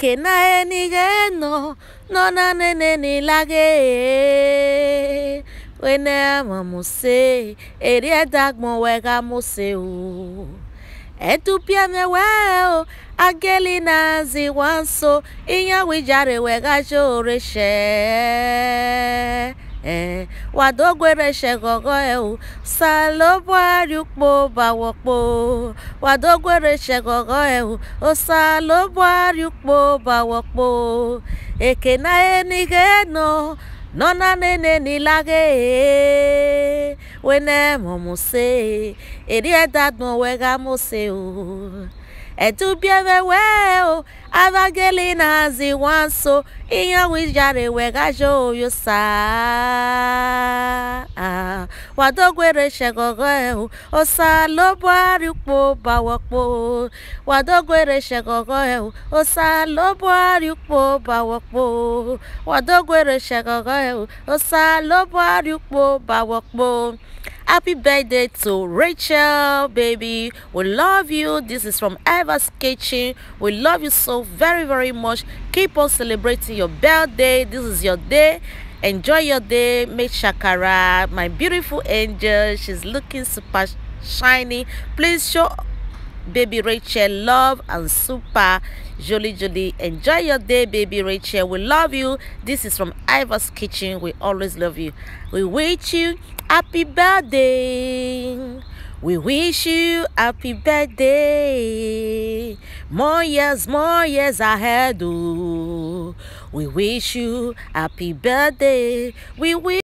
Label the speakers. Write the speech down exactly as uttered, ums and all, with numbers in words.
Speaker 1: Ekena enige no, no na ne ne ni lage. Wene mamuse, eri dagmo wega muse o. Etu pia me weo, Angelina ziwanso, inya wijare wega jore she. Eh, wadogwere shegogo eu salobwa ryukpo bawokpo wadogwere shegogo eu o salobwa ryukpo bawokpo ekena enige no nona nene nilage wene momuse eri edadmo wega mose o etu bieme weo Angelina ziwanso inya wijare wega jo yosa wadogwere shegogo eu osa lobwa ryukpo bawokpo wadogwere shegogo eu osa lobwa ryukpo bawokpo wadogwere shegogo eu osa lobwa ryukpo bawokpo. Happy birthday to Rachel, baby. We love you. This is from Eva's Kitchen. We love you so very, very much. Keep on celebrating your birthday. This is your day. Enjoy your day. Make shakara. My beautiful angel. She's looking super shiny. Please show baby Rachel love and super jolly jolly. Enjoy your day, baby Rachel. We love you. This is from Iva's Kitchen. We always love you. We wish you happy birthday. We wish you happy birthday. More years, more years ahead. Oh. We wish you happy birthday. We wish